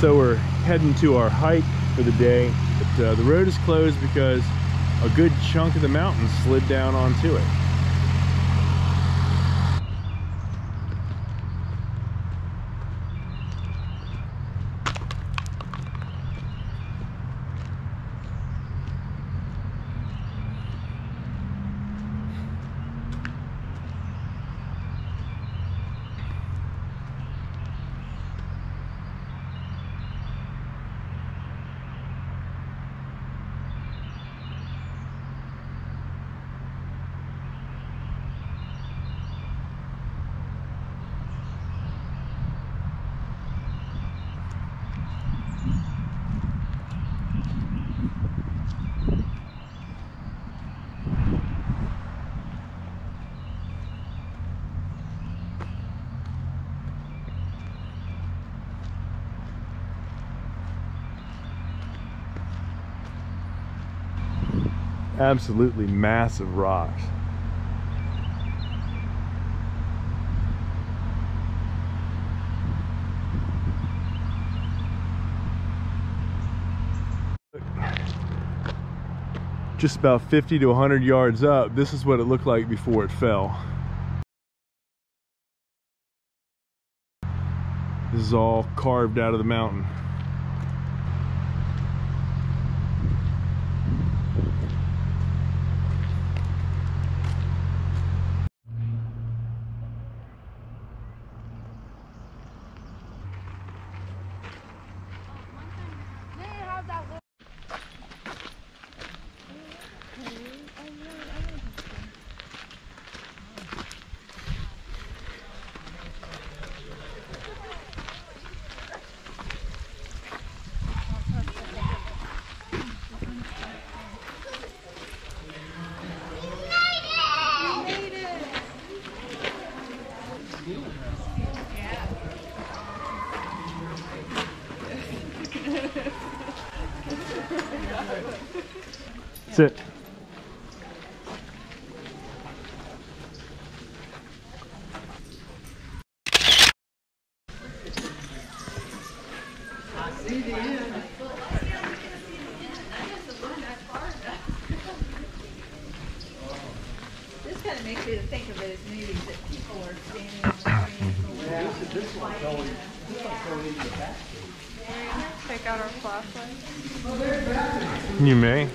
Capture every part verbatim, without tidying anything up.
So we're heading to our hike for the day, but uh, the road is closed because a good chunk of the mountain slid down onto it. Absolutely massive rocks. Just about fifty to a hundred yards up, this is what it looked like before it fell. This is all carved out of the mountain. Sit. This kind of makes me think of it as movies that people are standing on the Yeah, so this one's going, this one's going into the back. Take out our flashlights. You may.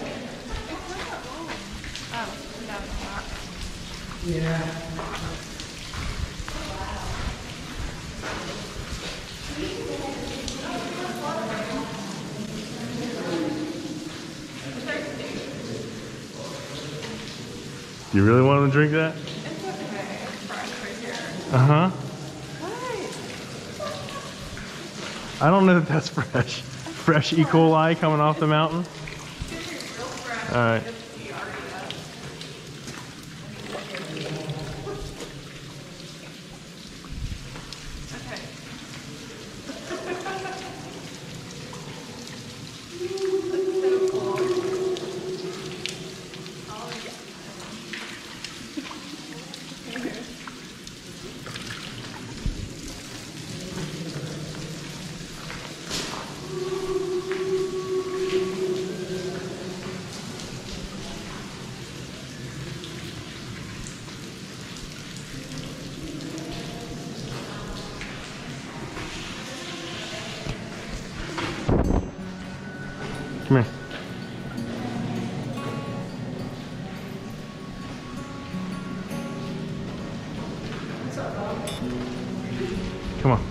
Oh, no, it's not. Yeah. Do you really want to drink that? It's okay. It's fresh right here. Uh-huh. What? I don't know that that's fresh. Fresh E. coli coming off the mountain? All right. Come here. Come on.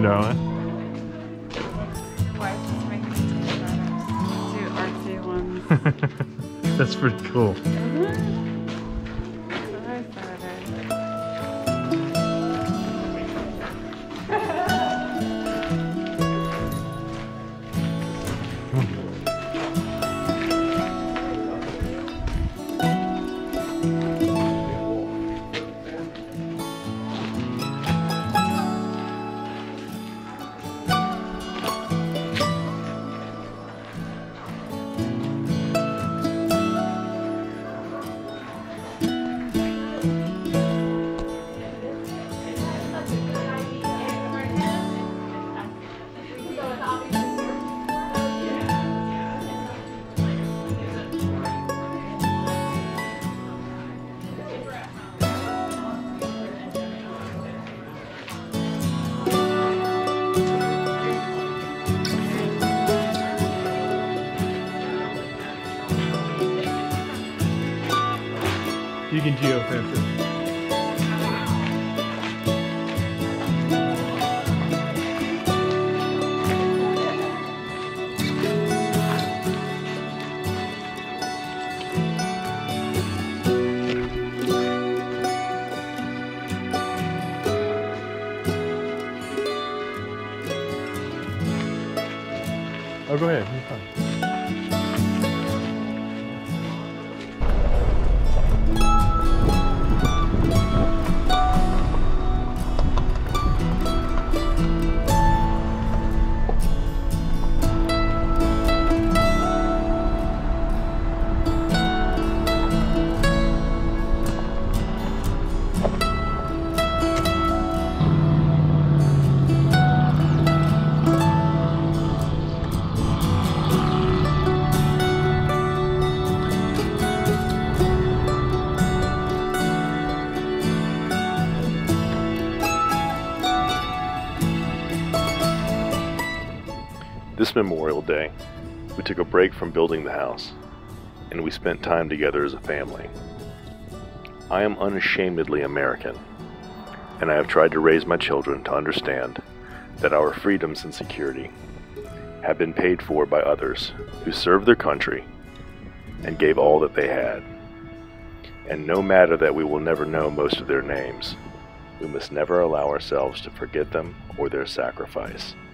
darling. Wife just making me take photos. Do artsy ones. That's pretty cool. Isn't it? That's what I started. You can geofence it. Oh, go ahead. You're fine. This Memorial Day, we took a break from building the house, and we spent time together as a family. I am unashamedly American, and I have tried to raise my children to understand that our freedoms and security have been paid for by others who served their country and gave all that they had. And no matter that we will never know most of their names, we must never allow ourselves to forget them or their sacrifice.